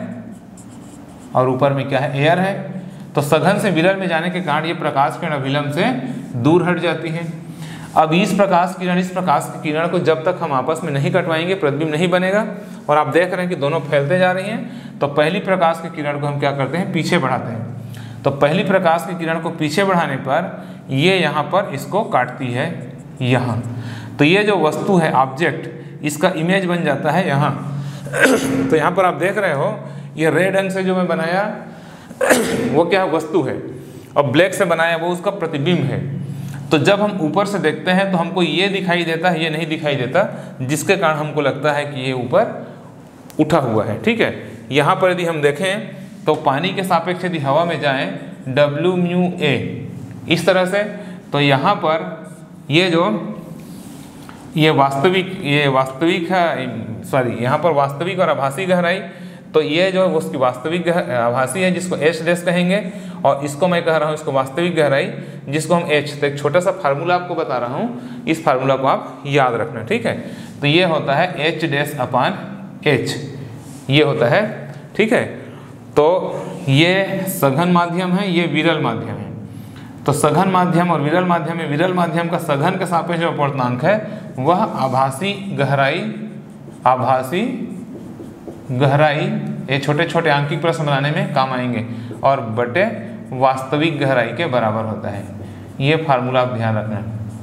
और ऊपर में क्या है, एयर है। तो सघन से विरल में जाने के कारण ये प्रकाश किरण अभिलंब से दूर हट जाती है। अब इस प्रकाश किरण इस प्रकाश की किरण को जब तक हम आपस में नहीं कटवाएंगे प्रतिबिंब नहीं बनेगा। और आप देख रहे हैं कि दोनों फैलते जा रही हैं। तो पहली प्रकाश की किरण को हम क्या करते हैं, पीछे बढ़ाते हैं। तो पहली प्रकाश की किरण को पीछे बढ़ाने पर ये यहाँ पर इसको काटती है यहाँ। तो ये जो वस्तु है, ऑब्जेक्ट, इसका इमेज बन जाता है यहाँ। तो यहाँ पर आप देख रहे हो ये रेड रंग से जो मैं बनाया वो क्या वस्तु है, और ब्लैक से बनाया वो उसका प्रतिबिंब है। तो जब हम ऊपर से देखते हैं तो हमको ये दिखाई देता है, ये नहीं दिखाई देता, जिसके कारण हमको लगता है कि ये ऊपर उठा हुआ है, ठीक है। यहाँ पर यदि हम देखें तो पानी के सापेक्ष यदि हवा में जाएं डब्ल्यू म्यू ए इस तरह से, तो यहाँ पर ये जो ये वास्तविक ये वास्तविक है सॉरी यहाँ पर वास्तविक और आभासी गहराई, तो ये जो उसकी वास्तविक आभासी है जिसको एच डैश कहेंगे, और इसको मैं कह रहा हूँ इसको वास्तविक गहराई जिसको हम एच। तो एक छोटा सा फार्मूला आपको बता रहा हूँ, इस फार्मूला को आप याद रखना, ठीक है। तो ये होता है एच डैश अपान एच, ये होता है, ठीक है। तो ये सघन माध्यम है, ये विरल माध्यम है। तो सघन माध्यम और विरल माध्यम में विरल माध्यम का सघन के सापेक्ष जो अपवर्तनांक है वह आभासी गहराई आभासी गहराई ये छोटे छोटे आंकिक प्रश्न बनाने में काम आएंगे, और बटे वास्तविक गहराई के बराबर होता है। ये फार्मूला आप ध्यान रखना,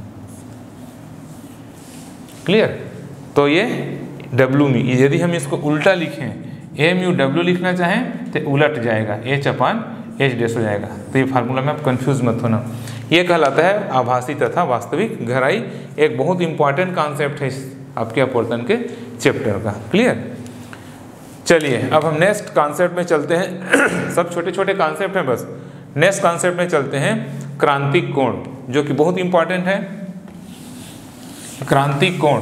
क्लियर। तो ये डब्ल्यू मी, यदि हम इसको उल्टा लिखें एम यू डब्ल्यू लिखना चाहें तो उलट जाएगा, एच अपान एच डैश हो जाएगा। तो ये फार्मूला में आप कंफ्यूज मत होना। ये कहलाता है आभासी तथा वास्तविक गहराई, एक बहुत इंपॉर्टेंट कॉन्सेप्ट है आपके अपवर्तन के चैप्टर का, क्लियर। चलिए अब हम नेक्स्ट कॉन्सेप्ट में चलते हैं। सब छोटे छोटे कॉन्सेप्ट हैं, बस नेक्स्ट कॉन्सेप्ट में चलते हैं, क्रांतिक कोण, जो कि बहुत इंपॉर्टेंट है। क्रांतिक कोण,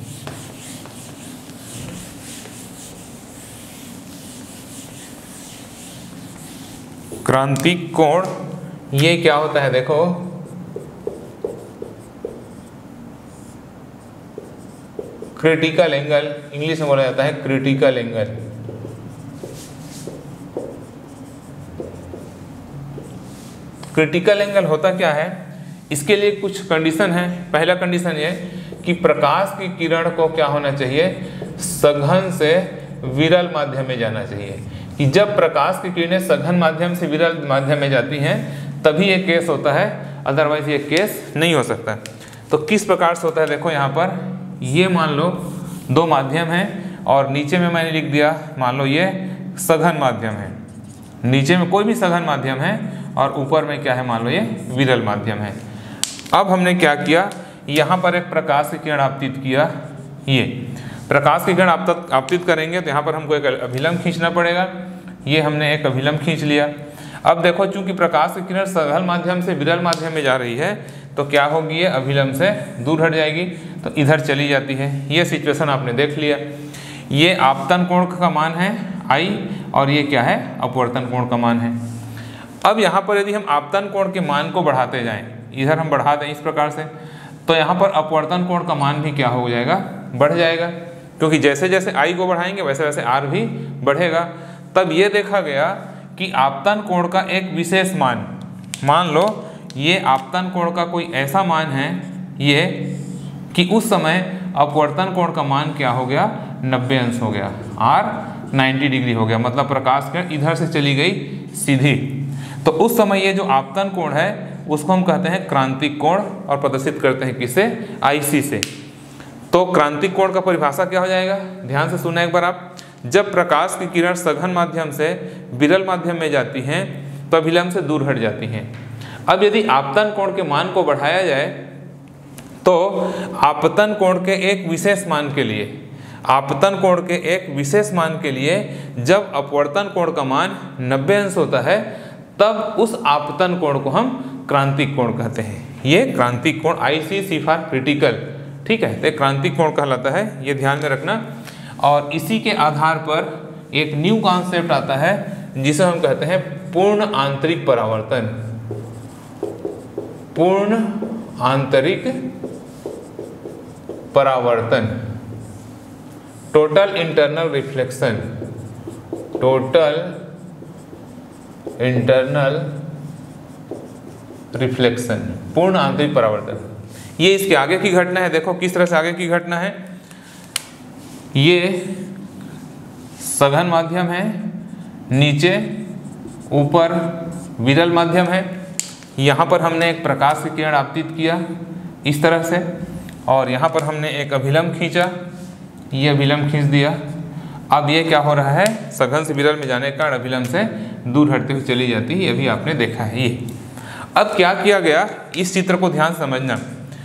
क्रांतिक कोण ये क्या होता है, देखो क्रिटिकल एंगल, इंग्लिश में बोला जाता है क्रिटिकल एंगल। क्रिटिकल एंगल होता क्या है, इसके लिए कुछ कंडीशन है। पहला कंडीशन ये कि प्रकाश की किरण को क्या होना चाहिए, सघन से विरल माध्यम में जाना चाहिए। कि जब प्रकाश की किरणें सघन माध्यम से विरल माध्यम में जाती हैं तभी ये केस होता है, अदरवाइज ये केस नहीं हो सकता। तो किस प्रकार से होता है, देखो यहाँ पर ये मान लो दो माध्यम हैं और नीचे में मैंने लिख दिया मान लो ये सघन माध्यम है, नीचे में कोई भी सघन माध्यम है और ऊपर में क्या है मान लो ये विरल माध्यम है। अब हमने क्या किया, यहाँ पर एक प्रकाश की किरण आपतित किया, ये प्रकाश की किरण आपतित आपतित करेंगे तो यहाँ पर हमको एक अभिलंब खींचना पड़ेगा। ये हमने एक अभिलंब खींच लिया। अब देखो चूंकि प्रकाश की किरण सघन माध्यम से विरल माध्यम में जा रही है तो क्या होगी, ये अभिलंब से दूर हट जाएगी तो इधर चली जाती है। ये सिचुएशन आपने देख लिया। ये आपतन कोण का मान है आई और ये क्या है, अपवर्तन कोण का मान है। अब यहाँ पर यदि हम आपतन कोण के मान को बढ़ाते जाएं, इधर हम बढ़ा दें इस प्रकार से, तो यहाँ पर अपवर्तन कोण का मान भी क्या हो जाएगा, बढ़ जाएगा, क्योंकि जैसे जैसे आई को बढ़ाएंगे वैसे वैसे आर भी बढ़ेगा। तब ये देखा गया कि आपतन कोण का एक विशेष मान, मान लो ये आपतन कोण का कोई ऐसा मान है ये कि उस समय अपवर्तन कोण का मान क्या हो गया, नब्बे अंश हो गया, आर नब्बे डिग्री हो गया, मतलब प्रकाश किरण इधर से चली गई सीधी। तो उस समय ये जो आपतन कोण है उसको हम कहते हैं क्रांतिक कोण और प्रदर्शित करते हैं किससे, आईसी से। तो क्रांतिक कोण का परिभाषा क्या हो जाएगा, ध्यान से सुना एक बार आप। जब प्रकाश की किरण सघन माध्यम से विरल माध्यम में जाती हैं तो अभिलंब से दूर हट जाती हैं। अब यदि आपतन कोण के मान को बढ़ाया जाए तो आपतन कोण के एक विशेष मान के लिए आपतन कोण के एक विशेष मान के लिए जब अपवर्तन कोण का मान नब्बे अंश होता है तब उस आपतन कोण को हम क्रांतिक कोण कहते हैं। ये क्रांतिक कोण, आई सी सी फॉर क्रिटिकल, ठीक है, तो क्रांतिक कोण कहलाता है, ये ध्यान में रखना। और इसी के आधार पर एक न्यू कॉन्सेप्ट आता है जिसे हम कहते हैं पूर्ण आंतरिक परावर्तन। पूर्ण आंतरिक परावर्तन, total internal reflection, total internal reflection, पूर्ण आंतरिक परावर्तन। ये इसके आगे की घटना है। देखो किस तरह से आगे की घटना है। ये सघन माध्यम है, नीचे ऊपर विरल माध्यम है। यहाँ पर हमने एक प्रकाश की किरण आपतित किया इस तरह से, और यहाँ पर हमने एक अभिलंब खींचा, ये अभिलंब खींच दिया। अब ये क्या हो रहा है, सघन से विरल में जाने के कारण अभिलंब से दूर हटते हुए चली जाती है, ये भी आपने देखा है। ये अब क्या किया गया, इस चित्र को ध्यान समझना।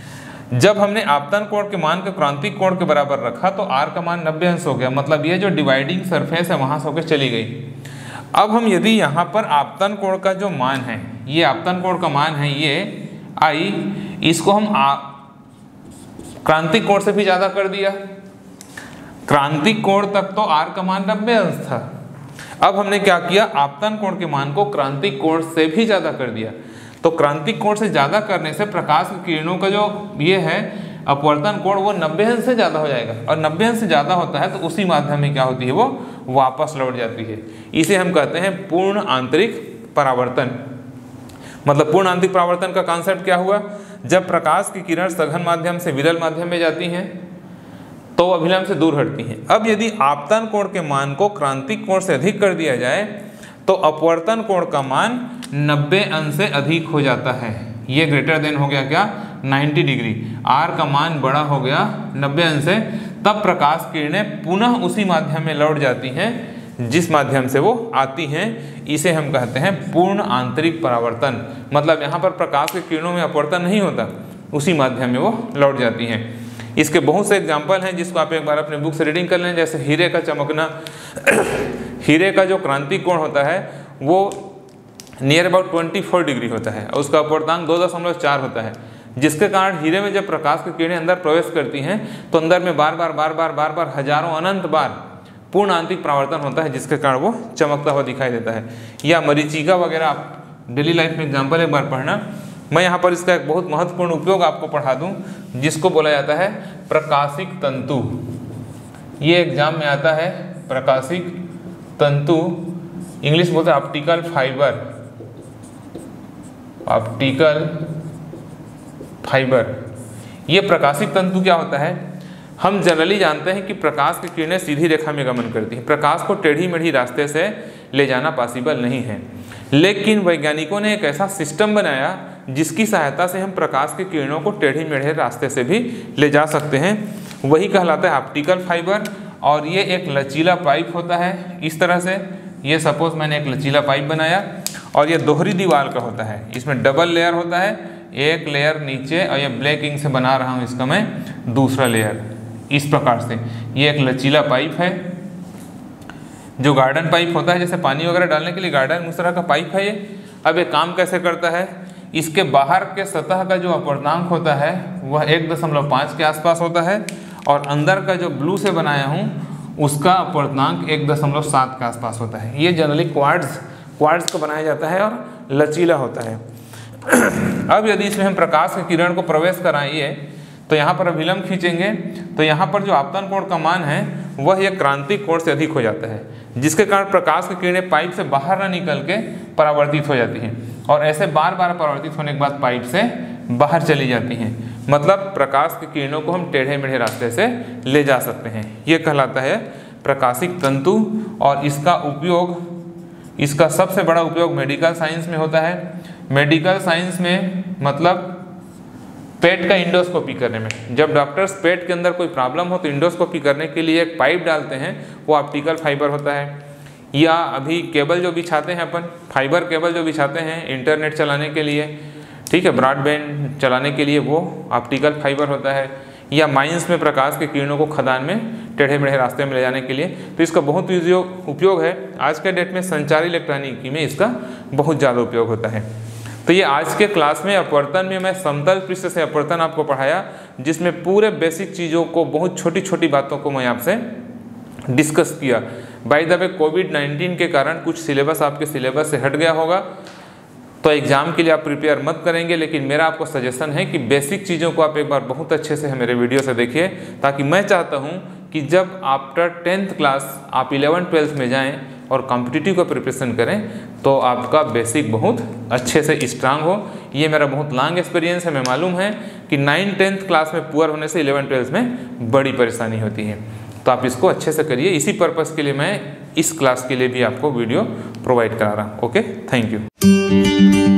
जब हमने आपतन कोण के मान को क्रांतिक कोण के बराबर रखा तो आर का मान नब्बे अंश हो गया, मतलब ये जो डिवाइडिंग सरफेस है वहाँ से होकर चली गई। अब हम यदि यहाँ पर आपतन कोण का जो मान है, ये आपतन कोण का मान है ये आई, इसको हम क्रांतिक कोण से भी ज़्यादा कर दिया। क्रांतिक कोण तक तो आर का मान नब्बे अंश था, अब हमने क्या किया, आपतन कोण के मान को क्रांतिक कोण से भी ज़्यादा कर दिया। तो क्रांतिक कोण से ज़्यादा करने से प्रकाश की किरणों का जो ये है अपवर्तन कोण वो नब्बे अंश से ज़्यादा हो जाएगा, और नब्बे अंश से ज़्यादा होता है तो उसी माध्यम में क्या होती है, वो वापस लौट जाती है। इसे हम कहते हैं पूर्ण आंतरिक परावर्तन। मतलब पूर्ण आंतरिक परावर्तन का कॉन्सेप्ट क्या हुआ, जब प्रकाश की किरण सघन माध्यम से विरल माध्यम में जाती हैं तो अभिलंब से दूर हटती हैं। अब यदि आपतन कोण के मान को क्रांतिक कोण से अधिक कर दिया जाए तो अपवर्तन कोण का मान नब्बे अंश से अधिक हो जाता है। ये ग्रेटर देन हो गया क्या, नब्बे डिग्री। आर का मान बड़ा हो गया नब्बे अंश से, तब प्रकाश किरणें पुनः उसी माध्यम में लौट जाती हैं जिस माध्यम से वो आती हैं। इसे हम कहते हैं पूर्ण आंतरिक परावर्तन। मतलब यहाँ पर प्रकाश की किरणों में अपवर्तन नहीं होता, उसी माध्यम में वो लौट जाती हैं। इसके बहुत से एग्जाम्पल हैं जिसको आप एक बार अपने बुक से रीडिंग कर लें। जैसे हीरे का चमकना, हीरे का जो क्रांतिक कोण होता है वो नियर अबाउट चौबीस डिग्री होता है और उसका अपवर्तनांक दो दशमलव चार होता है, जिसके कारण हीरे में जब प्रकाश की किरणें अंदर प्रवेश करती हैं तो अंदर में बार बार बार बार बार बार हजारों अनंत बार पूर्ण आंतरिक परावर्तन होता है, जिसके कारण वो चमकता हुआ दिखाई देता है। या मरीचिका वगैरह आप डेली लाइफ में एग्जाम्पल एक बार पढ़ना। मैं यहाँ पर इसका एक बहुत महत्वपूर्ण उपयोग आपको पढ़ा दूँ जिसको बोला जाता है प्रकाशिक तंतु। ये एग्जाम में आता है प्रकाशिक तंतु, इंग्लिश बोलते हैं ऑप्टिकल फाइबर। ऑप्टिकल फाइबर, ये प्रकाशिक तंतु क्या होता है, हम जनरली जानते हैं कि प्रकाश की किरणें सीधी रेखा में गमन करती हैं, प्रकाश को टेढ़ी मेढ़ी रास्ते से ले जाना पॉसिबल नहीं है। लेकिन वैज्ञानिकों ने एक ऐसा सिस्टम बनाया जिसकी सहायता से हम प्रकाश की किरणों को टेढ़ी मेढ़े रास्ते से भी ले जा सकते हैं, वही कहलाता है ऑप्टिकल फाइबर। और ये एक लचीला पाइप होता है इस तरह से। ये सपोज मैंने एक लचीला पाइप बनाया और ये दोहरी दीवार का होता है, इसमें डबल लेयर होता है, एक लेयर नीचे, और ये ब्लैक इंक से बना रहा हूँ इसका मैं दूसरा लेयर। इस प्रकार से ये एक लचीला पाइप है जो गार्डन पाइप होता है, जैसे पानी वगैरह डालने के लिए गार्डन उस तरह का पाइप है ये। अब ये काम कैसे करता है, इसके बाहर के सतह का जो अपवर्तनांक होता है वह एक दशमलव पाँच के आसपास होता है, और अंदर का जो ब्लू से बनाया हूँ उसका अपवर्तनांक एक दशमलव सात के आसपास होता है। ये जनरली क्वार्ट्ज क्वार्ट्ज का बनाया जाता है और लचीला होता है। अब यदि इसमें हम प्रकाश की किरण को प्रवेश कराइए तो यहाँ पर अभिलंब खींचेंगे तो यहाँ पर जो आपतन कोण का मान है वह एक क्रांतिक कोण से अधिक हो जाता है, जिसके कारण प्रकाश की किरणें पाइप से बाहर न निकल के परावर्तित हो जाती हैं, और ऐसे बार बार परावर्तित होने के बाद पाइप से बाहर चली जाती हैं। मतलब प्रकाश की किरणों को हम टेढ़े मेढ़े रास्ते से ले जा सकते हैं। ये कहलाता है प्रकाशिक तंतु, और इसका उपयोग, इसका सबसे बड़ा उपयोग मेडिकल साइंस में होता है। मेडिकल साइंस में मतलब पेट का इंडोस्कोपी करने में, जब डॉक्टर्स पेट के अंदर कोई प्रॉब्लम हो तो इंडोस्कोपी करने के लिए एक पाइप डालते हैं, वो ऑप्टिकल फाइबर होता है। या अभी केबल जो बिछाते हैं अपन, फाइबर केबल जो बिछाते हैं इंटरनेट चलाने के लिए, ठीक है, ब्रॉडबैंड चलाने के लिए, वो ऑप्टिकल फाइबर होता है। या माइंस में प्रकाश की किरणों को खदान में टेढ़े मेढ़े रास्ते में ले जाने के लिए, तो इसका बहुत उपयोग है। आज के डेट में संचार इलेक्ट्रॉनिकी में इसका बहुत ज़्यादा उपयोग होता है। तो ये आज के क्लास में अपवर्तन में मैं समतल पृष्ठ से अपवर्तन आपको पढ़ाया, जिसमें पूरे बेसिक चीज़ों को, बहुत छोटी छोटी बातों को मैं आपसे डिस्कस किया। By the way COVID nineteen के कारण कुछ सिलेबस आपके सिलेबस से हट गया होगा, तो एग्ज़ाम के लिए आप प्रिपेयर मत करेंगे, लेकिन मेरा आपको सजेशन है कि बेसिक चीज़ों को आप एक बार बहुत अच्छे से मेरे वीडियो से देखिए, ताकि मैं चाहता हूँ कि जब आफ्टर टेंथ क्लास आप इलेवन ट्वेल्थ में जाएं और कॉम्पिटिटिव का प्रिपरेशन करें तो आपका बेसिक बहुत अच्छे से स्ट्रांग हो। ये मेरा बहुत लॉन्ग एक्सपीरियंस है। मैं मालूम है कि नाइन टेंथ क्लास में पुअर होने से इलेवन ट्वेल्थ में बड़ी परेशानी होती है, तो आप इसको अच्छे से करिए। इसी पर्पज़ के लिए मैं इस क्लास के लिए भी आपको वीडियो प्रोवाइड करा रहा हूँ। Okay, thank you.